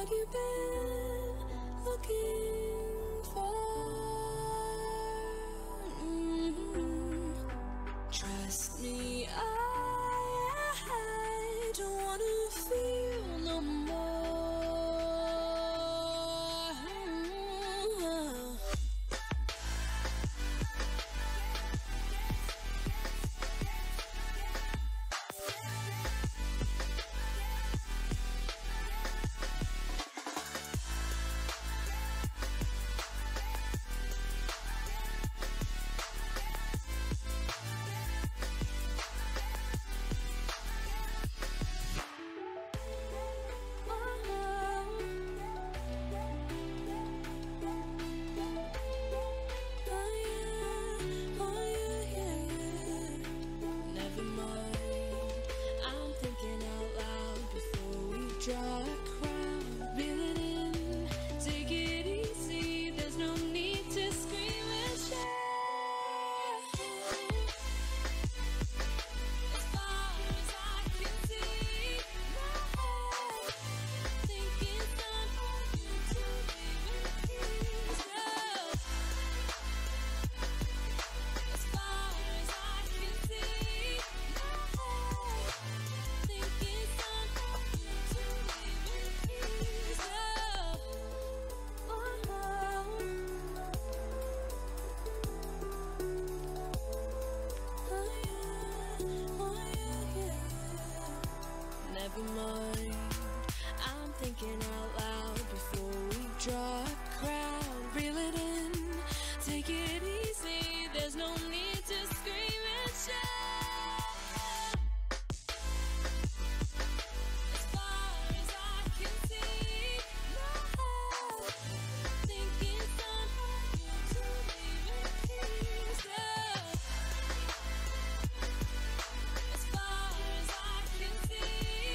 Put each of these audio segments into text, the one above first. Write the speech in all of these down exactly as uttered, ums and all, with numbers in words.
have you been looking for? Mm-hmm. Trust me, I, I don't wanna feel no more. Mm-hmm. Draw a crowd, reel it in, take it easy, there's no need to scream and shout. As far as I can see, my head think it's time for you to leave in peace. As far as I can see, my head think it's time for you to never mind, I'm thinking out loud before we draw a crowd. Reel it in, take it easy, there's no need to scream and shout. As far as I can see, my head think it's time for you to leave in peace. As far as I can see,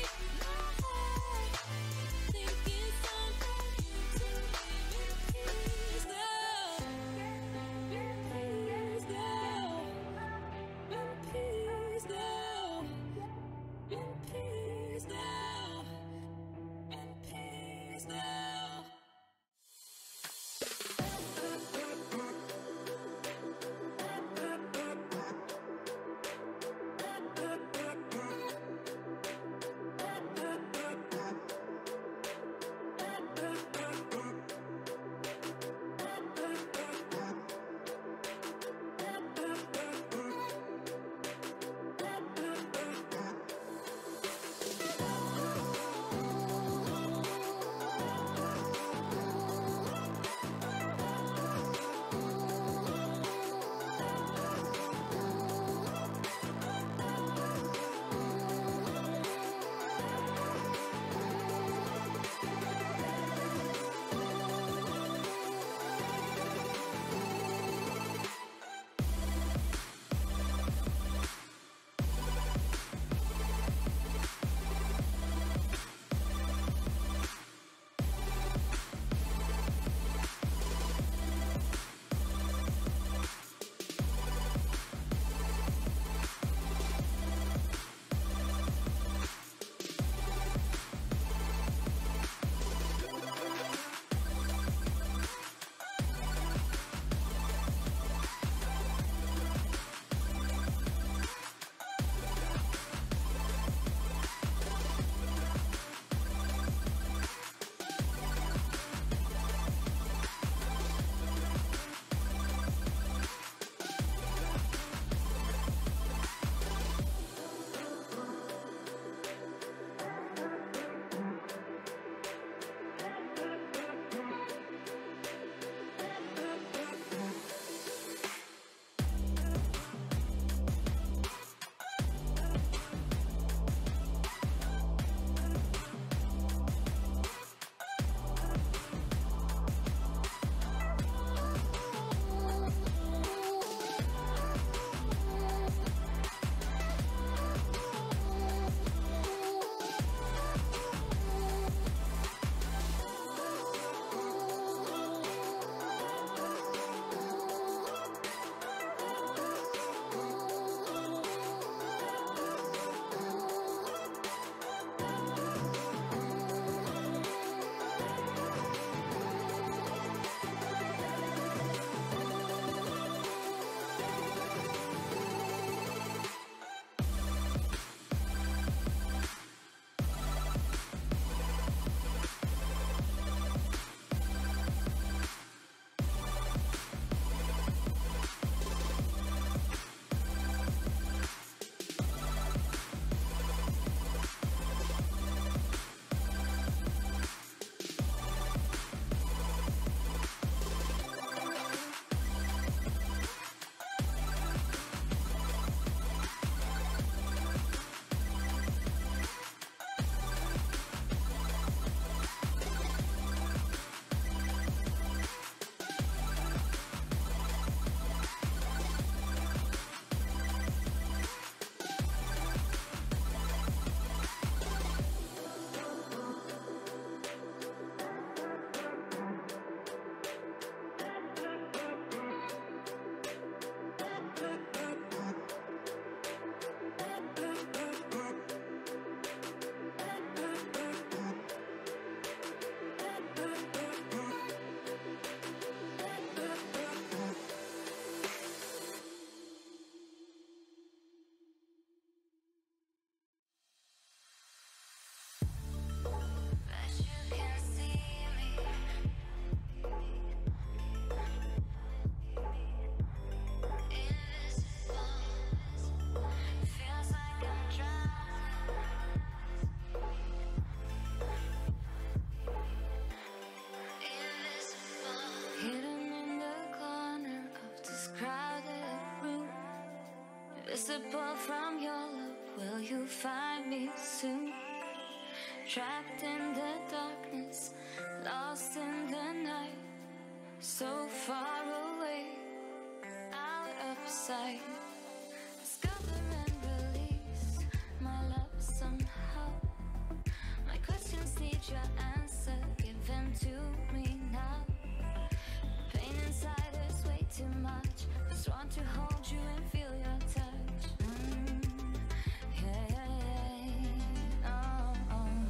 inside. Discover and release my love somehow. My questions need your answer, give them to me now. Pain inside is way too much, just want to hold you and feel your touch. Mm, yeah, yeah, yeah. Oh, oh.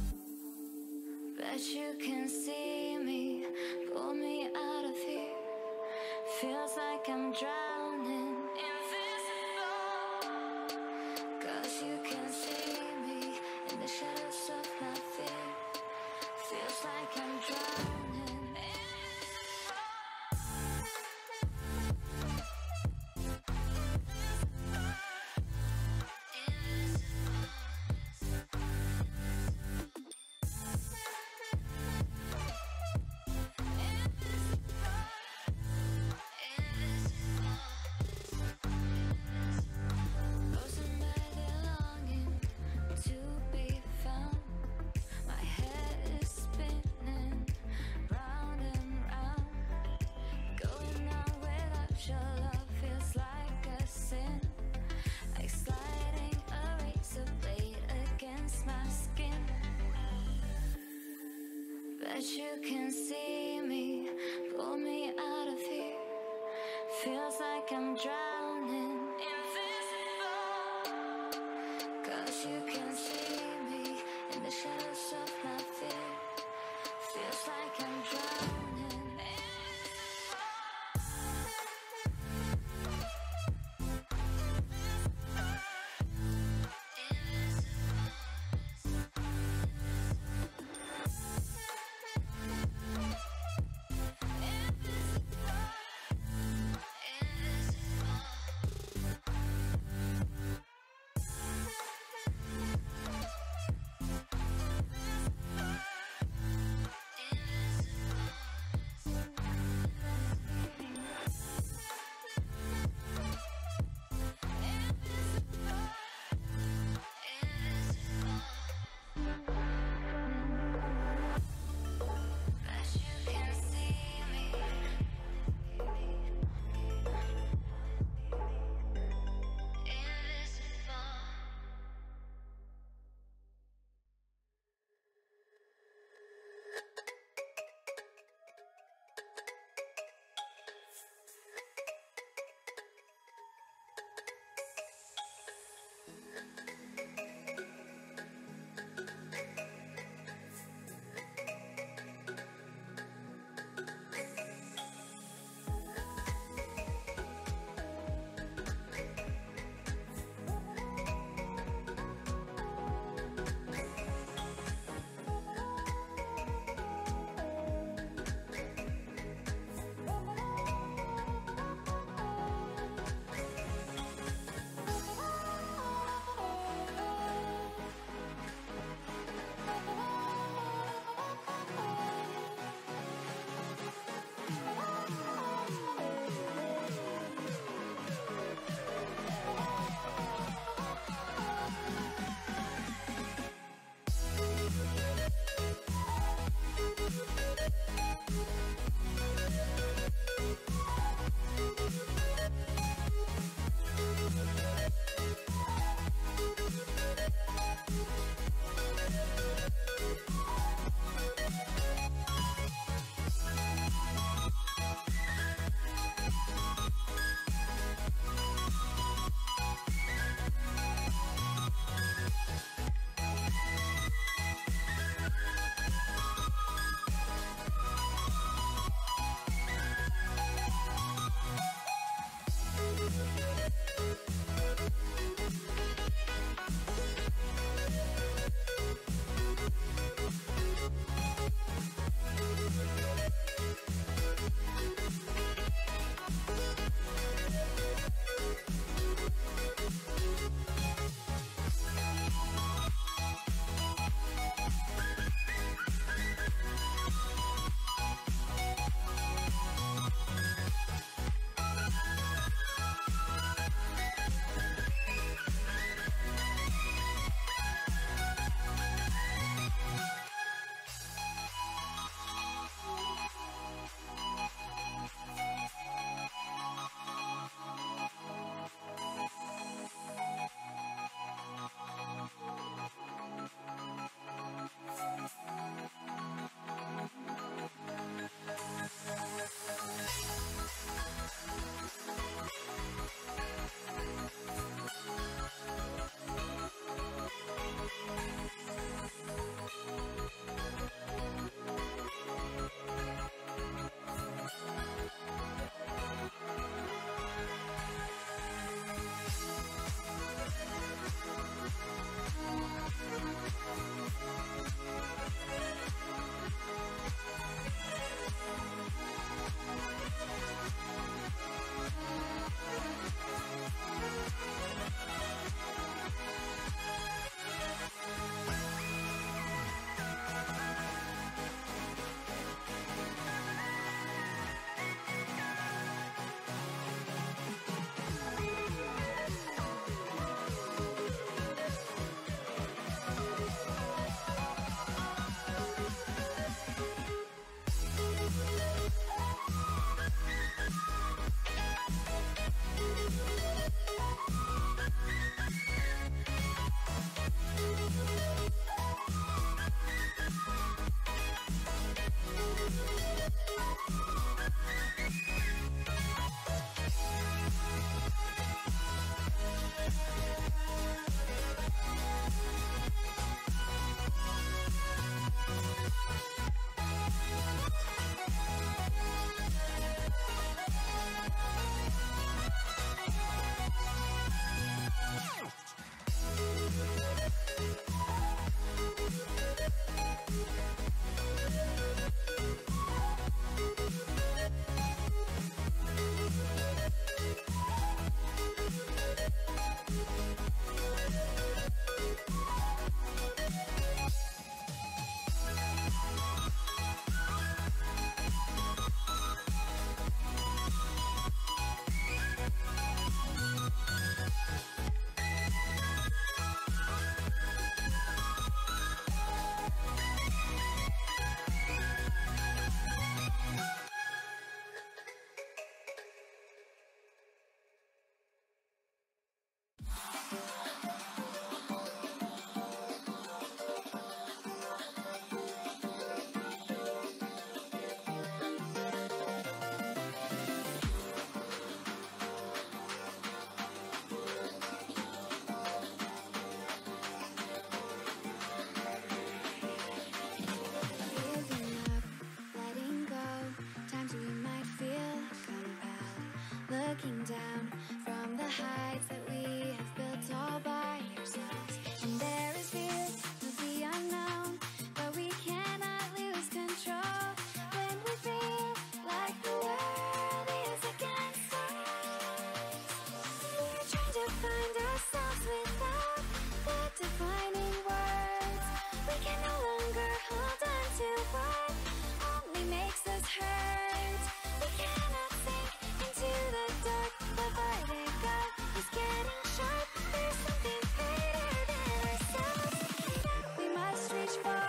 Bet you can see me, pull me out of here. Feels like I'm drowning, invisible. Cause you can see me in the shadows of my fear. Feels like I'm drowning, invisible. Bet you can see me, pull me out of here. Feels like I'm drowning, invisible. Cause you can see me in the shadows of my fear. Feels like I'm drowning, invisible. looking down from the heights that we have built all by ourselves. And there is fear of the unknown, but we cannot lose control when we feel like the world is against us. We're trying to find ourselves without the defining words. We can no longer hold on to what only makes us hurt. We cannot sink into the dark. The vertigo is getting sharp. There's something greater than ourselves that we must reach for.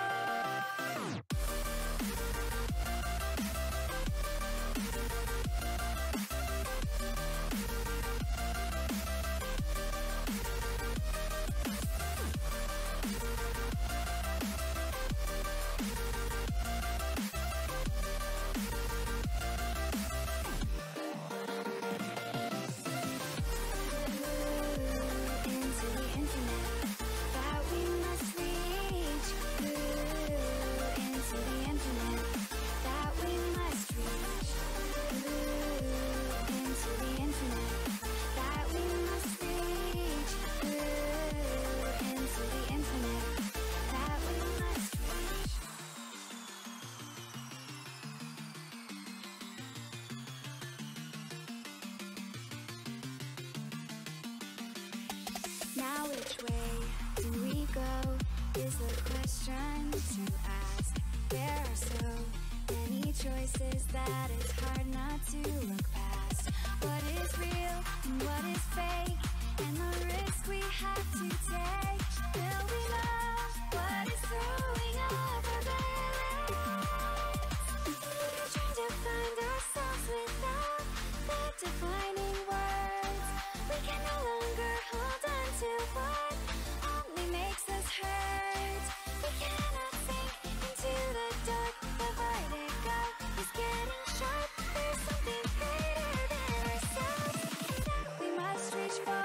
Into the infinite that we must reach. Ooh, into the infinite that we must reach. Ooh, into the infinite that we must reach. Ooh, into the infinite that we must reach. Now which way do we go is the question to ask. There are so many choices that it's hard not to look past. What is real and what is fake, and the risk we have to take. Will we love what is throwing up our balance? We're trying to find ourselves without the defining words. We can no longer hold on to what only makes us hurt. We cannot sink into the dark. The vertigo is getting sharp. There's something greater than ourselves that we must reach for.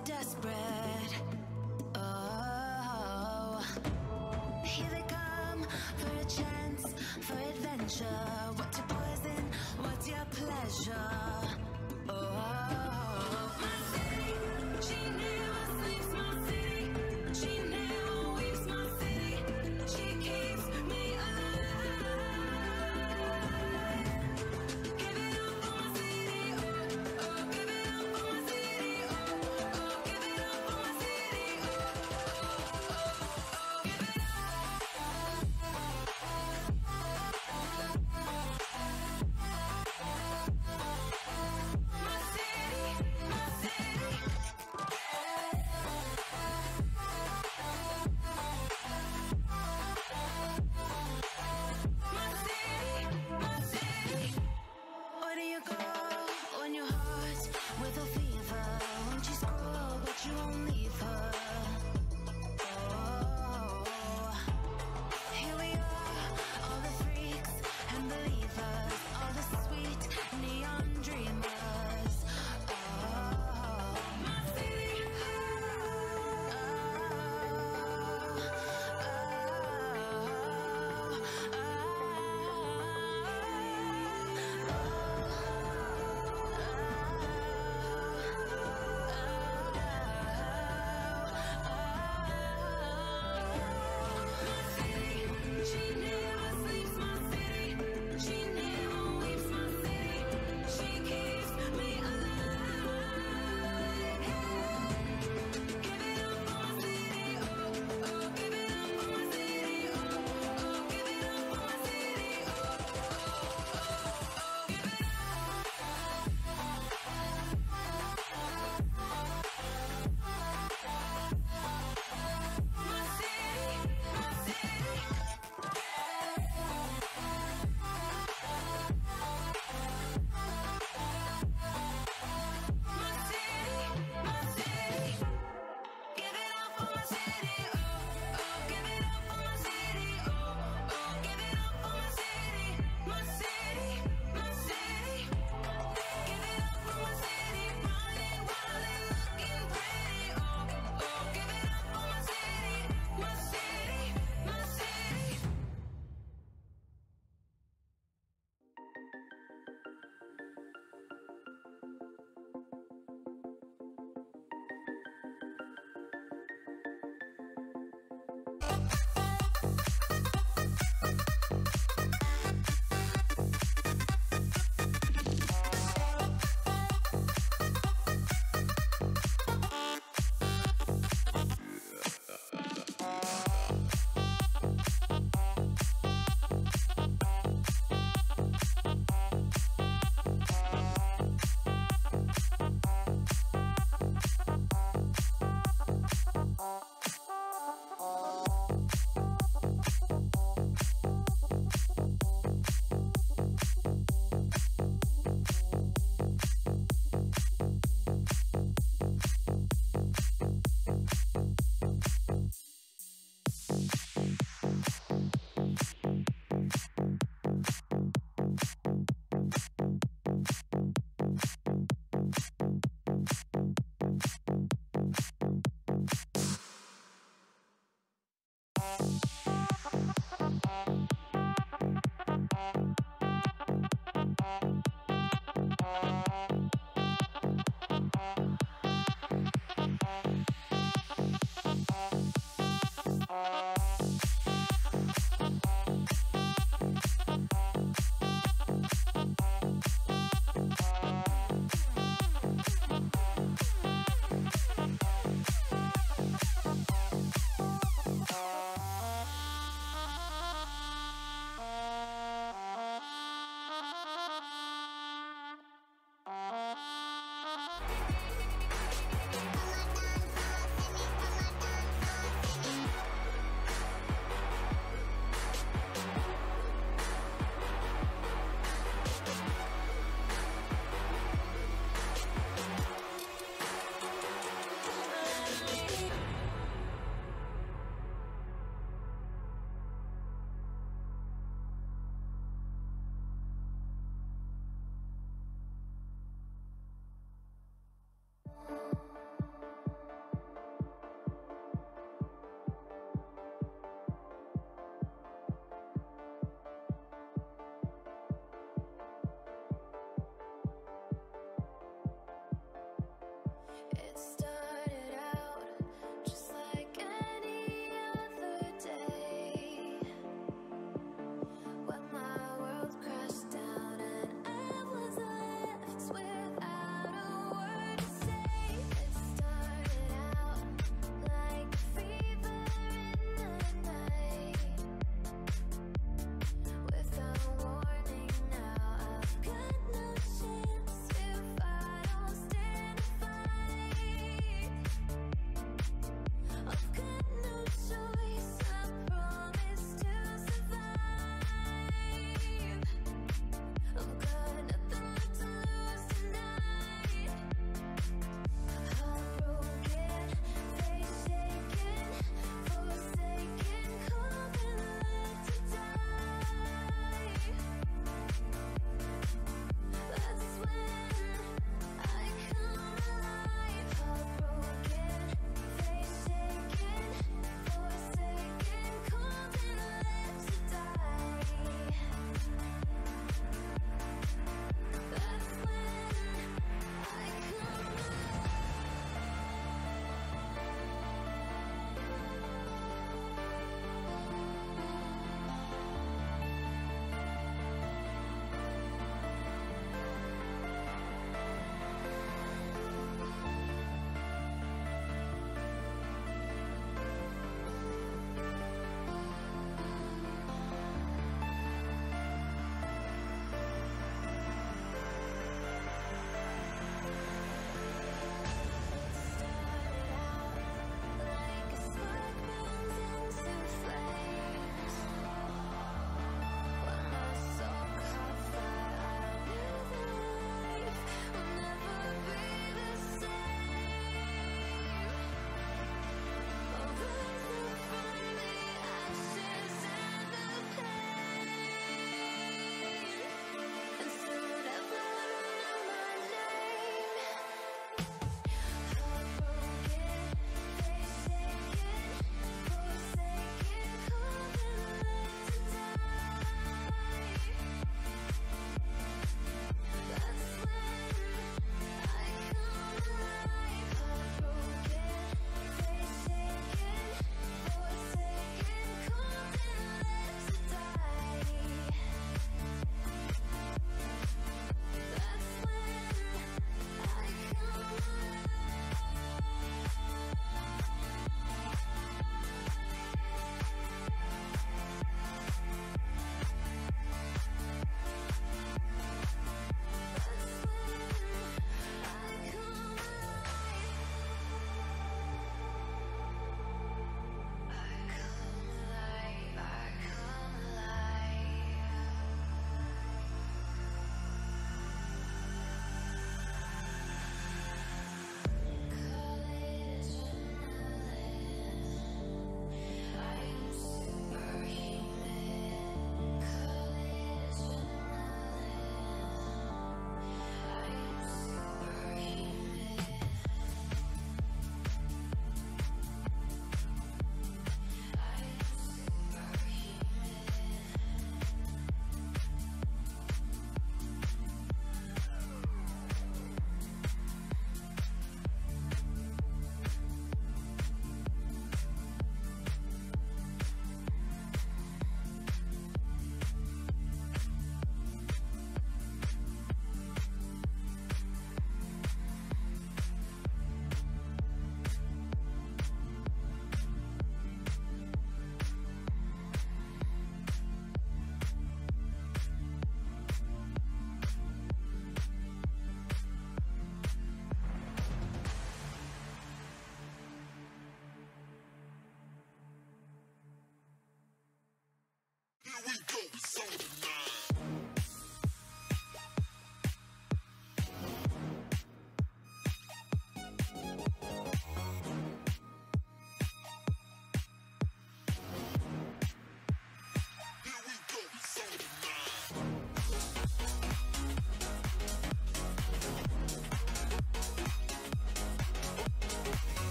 desperate. Oh, here they come for a chance, for adventure. What's your poison? What's your pleasure? Oh, my city, she never sleeps. My city, she never weeps. My city, she keeps me alive. Give it up for my city, oh, oh, give it up for my city, oh, oh, give it up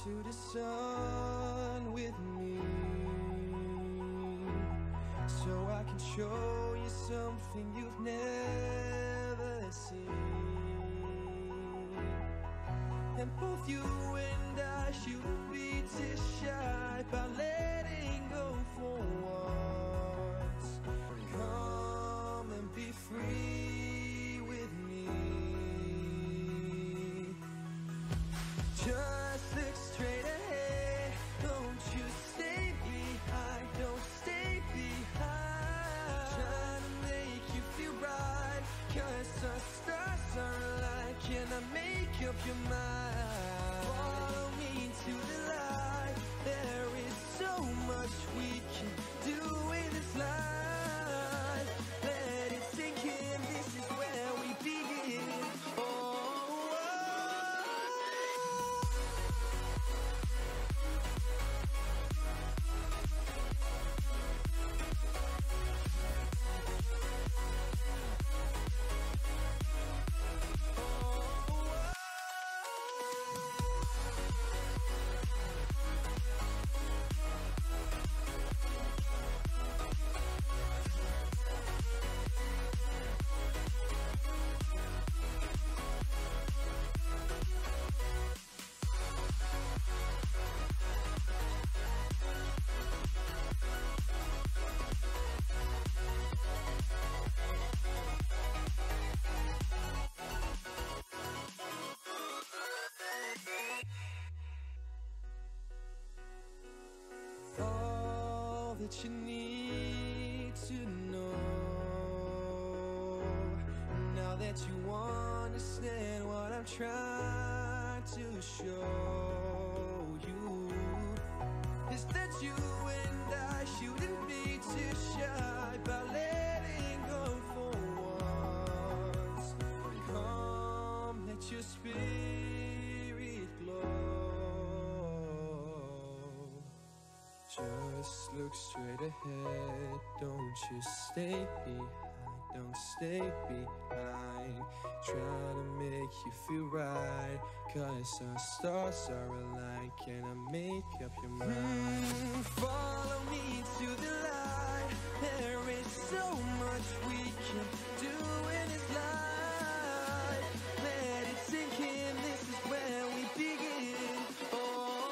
to the sun with me, so I can show you something you've never seen. And both you and I shouldn't be too shy about letting go for once. Come and be free with me. Just look straight ahead, don't you stay behind, don't stay behind. Trying to make you feel right, cause our stars are aligned. Can I make up your mind? Follow me to the light, there is so much we can do in this life. Let it sink in, this is where we begin. Oh, all that you need to know, now that you understand what I'm trying to show you, is that you and I shouldn't be too shy about letting go for once. Come, let your spirit glow. Just look straight ahead, don't you stay behind, don't stay behind. Try to make you feel right, cause our stars are aligned. Can I make up your mind? Mm, follow me to the light, there is so much we can do in this life. Let it sink in, this is where we begin. Oh,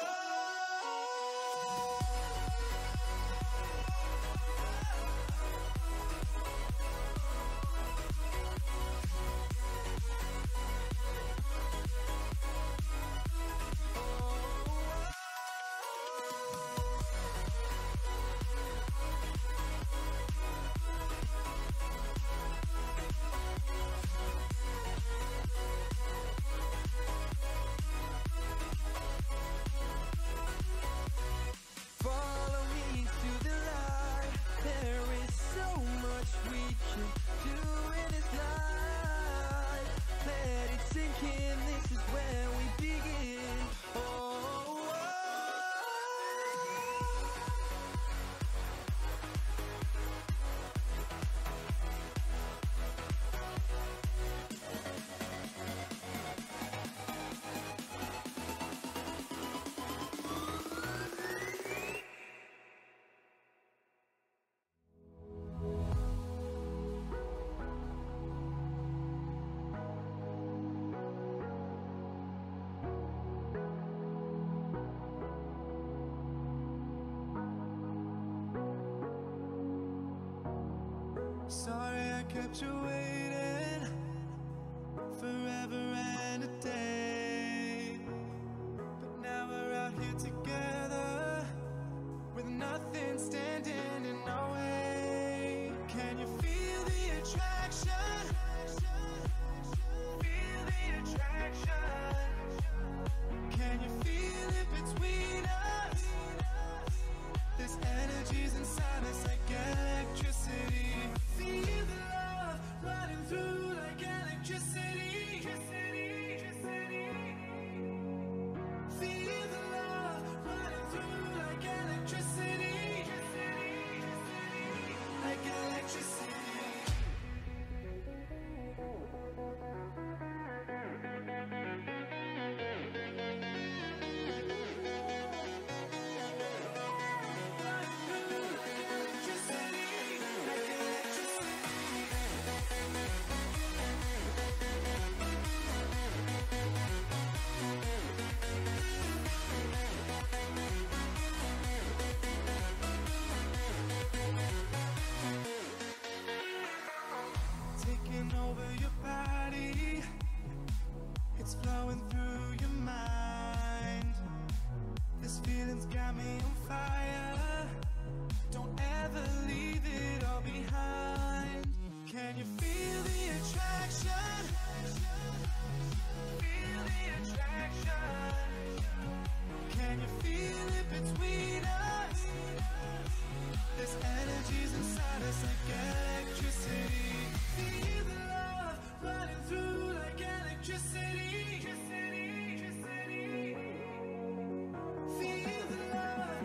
follow me to the light, there is so much we can do in this life. Let it sink in, this is where we begin. Oh, oh. Sorry I kept you waiting forever and a day, but now we're out here together with nothing standing in our way. Can you feel the attraction? Feel the attraction. Can you feel it between us? This energy's inside us like electricity. Feel the love running over your body. It's flowing through your mind. This feeling's got me on fire. Don't ever leave it all behind. Can you feel the attraction? Feel the attraction. Can you feel it between us? This energy's inside us like electricity. Feel the love running through like electricity. Feel the love.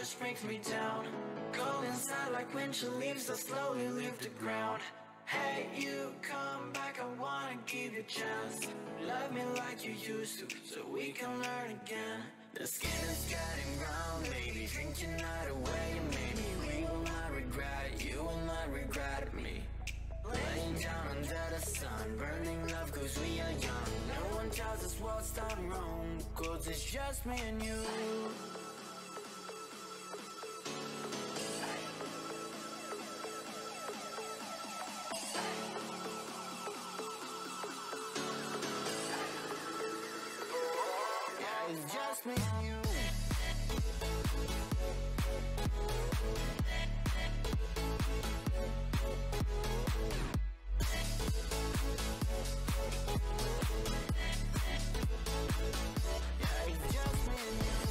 just brings me down. Go inside like when she leaves, I slowly leave the ground. Hey, you come back, I wanna give you a chance. Love me like you used to, so we can learn again. The skin is getting brown, baby, drink your night away. You made me, we will not regret it, you will not regret me. Laying down under the sun, burning love cause we are young. No one tells us what's done wrong, cause it's just me and you. It's just me and you. Yeah, it's just me and you.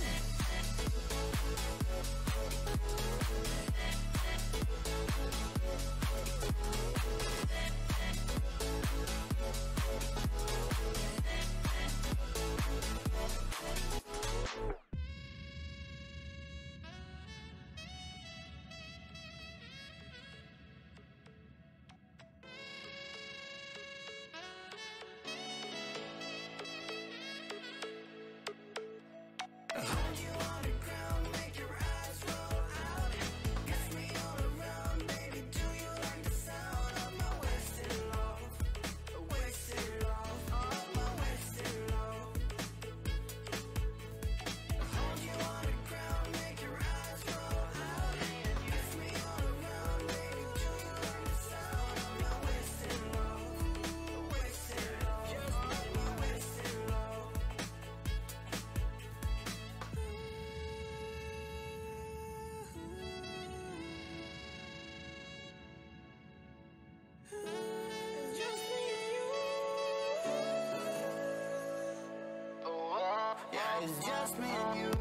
Hold you on the ground, make your eyes roll out. Kiss me all around, baby, do you like the sound of my wasted love? Wasted love, of my wasted love. Hold you on the ground, make your eyes roll out. Kiss me all around, baby, do you like the sound of my wasted love? Wasted love, just my wasted love. It's just me and you. Oh, yeah, it's just me and you.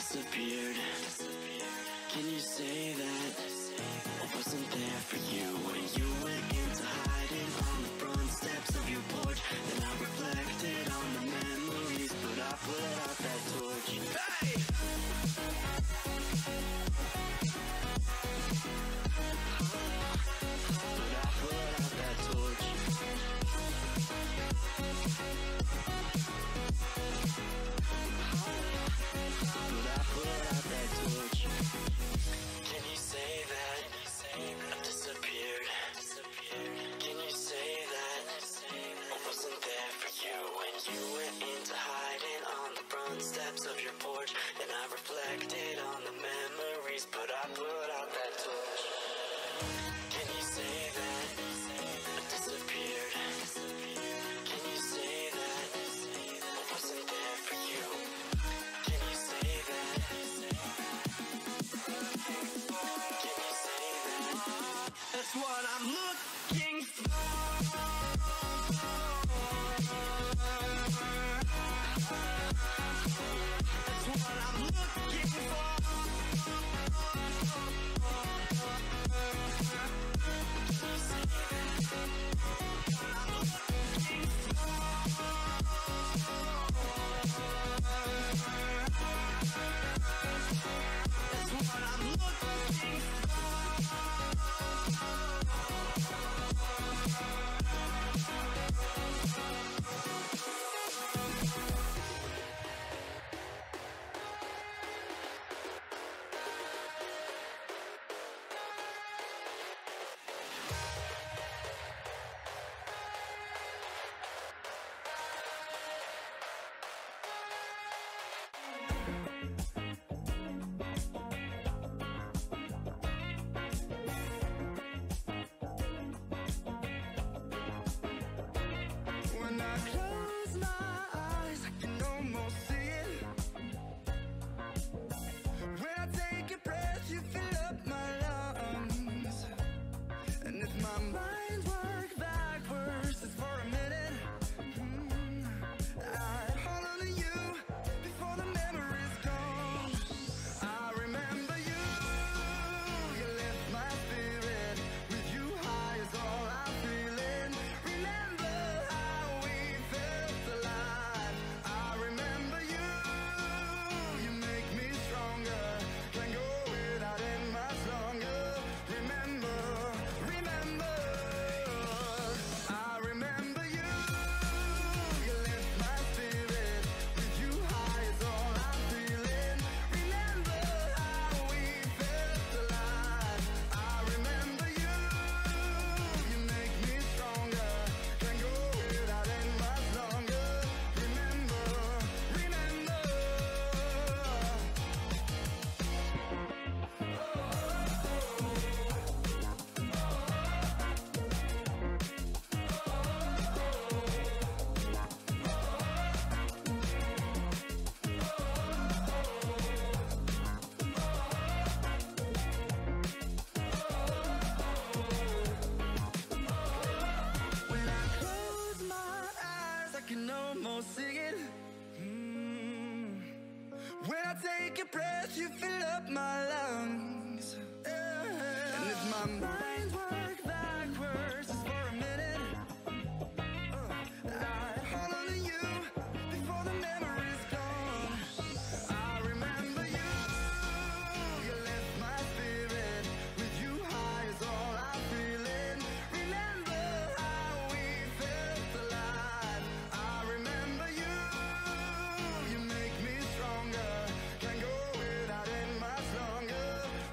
disappeared. Can you say that I wasn't there for you when you went into hiding on the front steps of your porch? Then I reflected on the memories, but I put out that torch. Hey! But I put out that torch. But I put out that torch. Can you say that I disappeared? Can you say that I wasn't there for you when you went into hiding on the front steps of your porch? Then I reflected on the memories, but I put out that torch. Can you say that I disappeared? Can you say that I wasn't there for you? Can you say that? Can you say that? That's what I'm looking for. That's what I'm looking for. Can you say that? I'm looking for. That's what I'm looking for. When I close my eyes, I can almost see it. When I take a breath, you fill up my lungs. And if my mind works backwards just for a minute, mm, I'd hold on to you before the memory's gone. I remember you, you lift my spirit. With you high is all I'm feeling. Remember how we felt alive. I remember you, you make me stronger. Can't go without it much longer. Remember, remember, I remember you, you lift my spirit. With you high is all I'm feeling. Remember how we felt alive. I remember you, you make me stronger. Can't go without it much longer. Remember, remember. When I close my eyes, I can almost see it. Mm. When I take a breath, you fill up my lungs. Yeah. And if my mind works backwards just for a minute, uh, I hold on to you before the memory's gone. I remember you, you lift my spirit. With you high is all I'm feeling. Remember how we felt alive. I remember you, you make me stronger. Can't go without it much longer.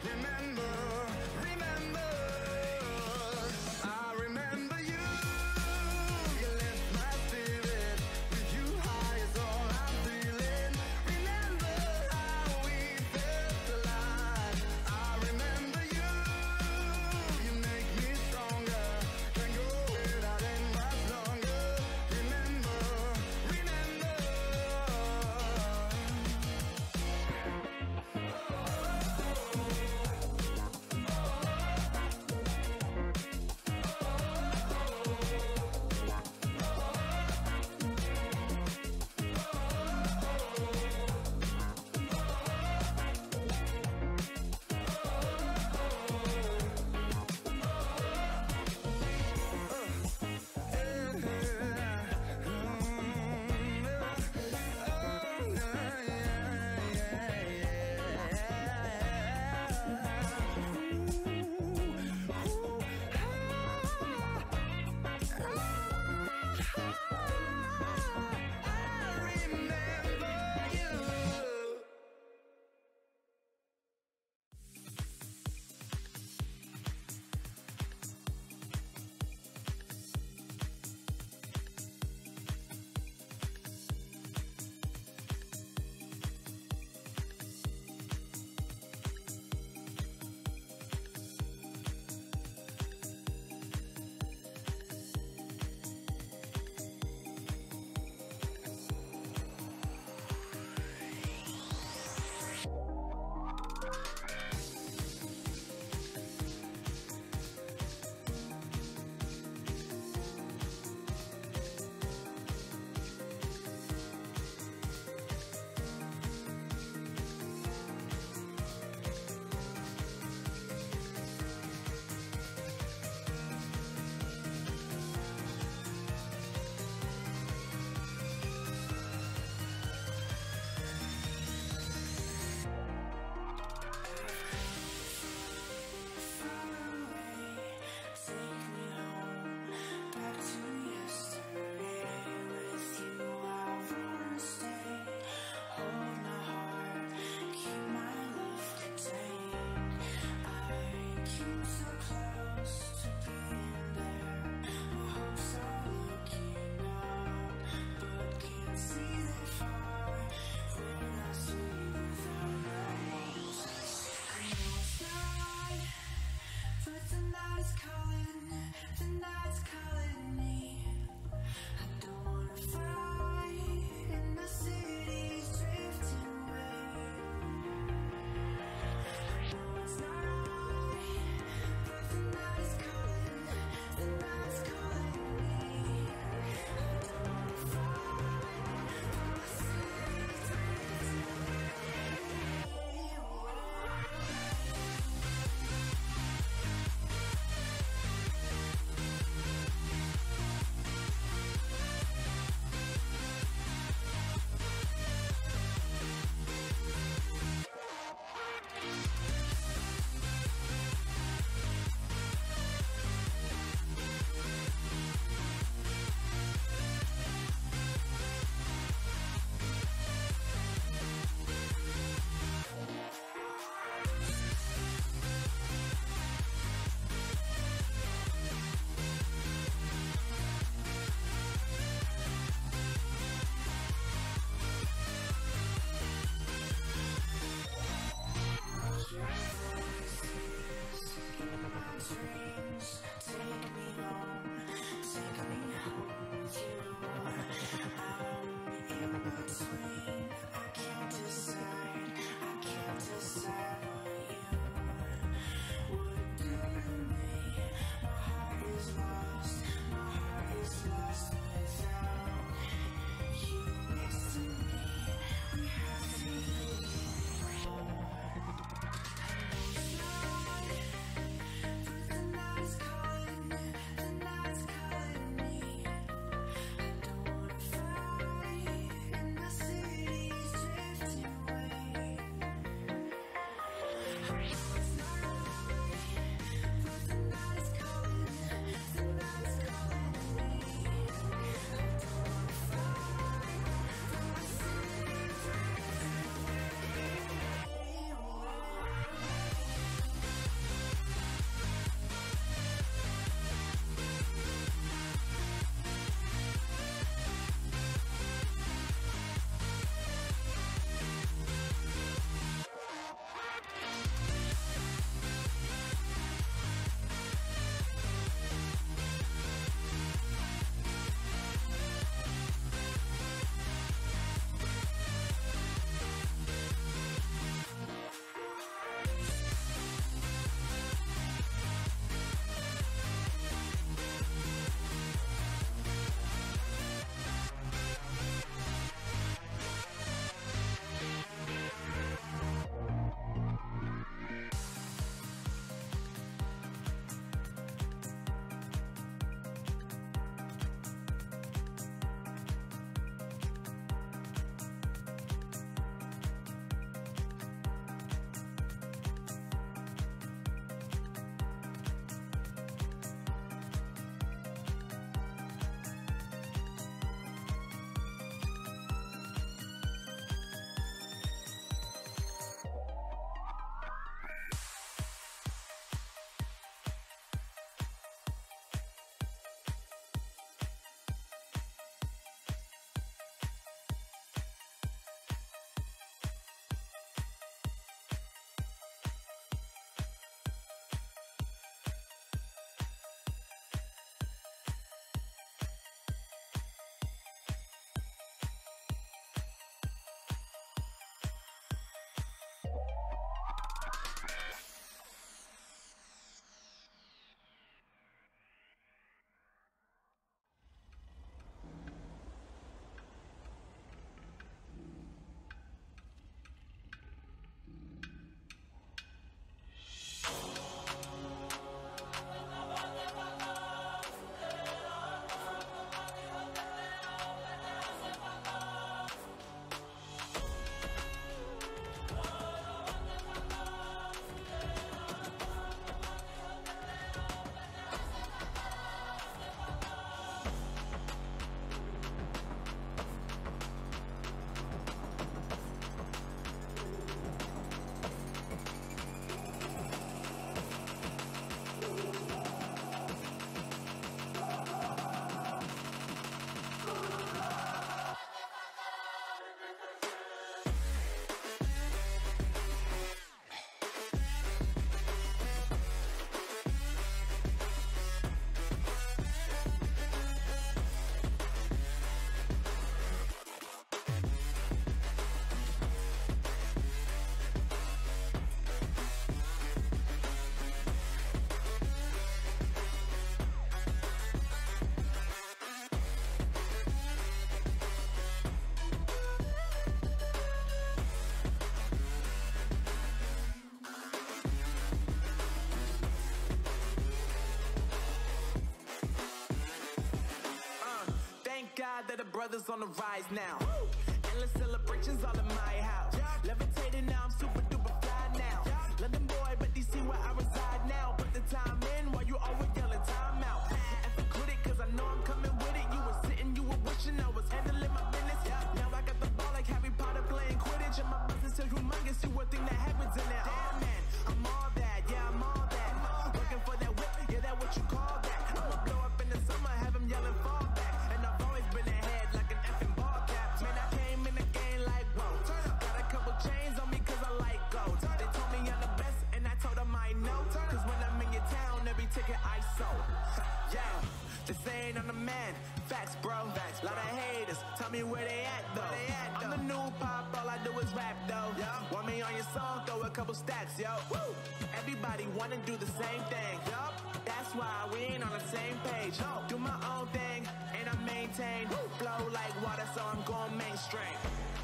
God that the brothers on the rise now. Woo! Endless celebrations all in my house. Yeah. Levitating now, I'm super duper fly now. Yeah. London boy, but D C where I reside now. Put the time in while you always yelling time out. And forget it, cause I know I'm coming with it. You were sitting, you were wishing I was handling my business. Yeah. Now I got the ball like Harry Potter playing Quidditch. And my business is humongous, you would think that happens in there. Oh man, I'm all that, yeah, I'm all that. Looking for that whip, yeah, that what you call that. I'ma blow up in the summer, have him yelling fall back. And I've always been ahead like an effing ball cap. Man, I came in the game like, whoa. Got a couple chains on me cause I like gold. They told me I'm the best and I told them I know. Cause when I'm in your town, every ticket I sold. Yeah, they saying I'm the man. Facts, bro. Facts, lot of haters. Tell me where they at though. They at, though. I'm the new pop, all I do is rap though. Yeah. Want me on your song, throw a couple stacks, yo. Woo. Everybody wanna do the same thing. Yup. That's why we ain't on the same page. No. Do my own thing and I maintain. Woo. Flow like water, so I'm going mainstream.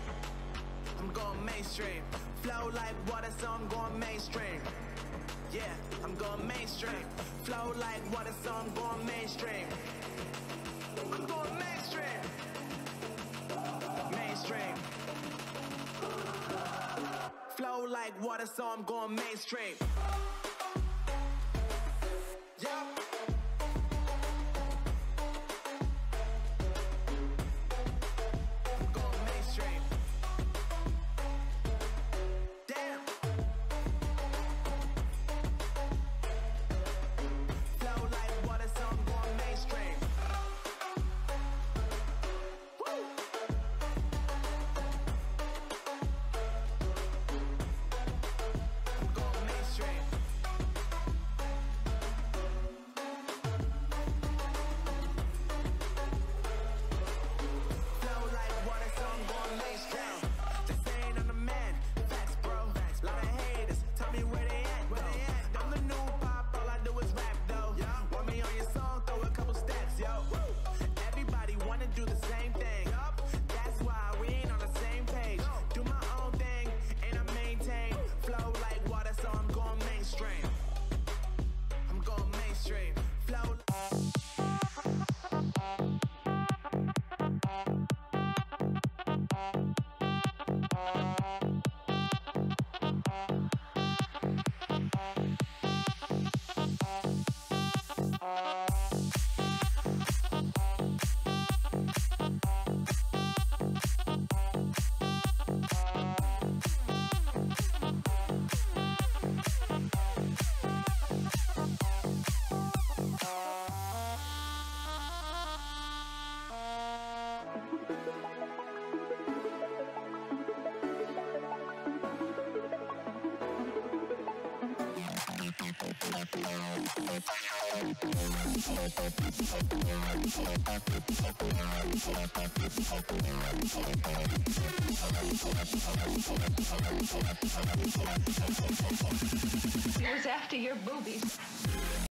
I'm going mainstream. Flow like water, so I'm going mainstream. Yeah, I'm going mainstream. Flow like water, so I'm going mainstream. I'm going mainstream. Mainstream. Flow Flow like water, so I'm going mainstream. Yeah. I'm going mainstream. Damn. Flow like water, so I'm going mainstream. Woo. I'm going mainstream. Flow like water, so I'm going mainstream. This ain't on the man, facts, bro. Lot of haters, tell me where they at, where they at. I'm the new pop, all I do is rap, though. Want me on your song, throw a couple steps, yo. Everybody wanna do the same thing. That's why we ain't on the same page. Do my own thing, and I maintain. Flow like water, so I'm going mainstream. I'm going mainstream. Flow. It was after your boobies.